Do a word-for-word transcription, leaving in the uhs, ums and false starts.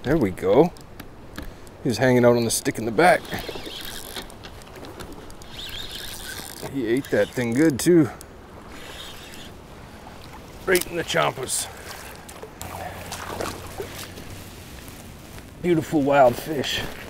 There we go. He was hanging out on the stick in the back. He ate that thing good too. Right in the chompas. Beautiful wild fish.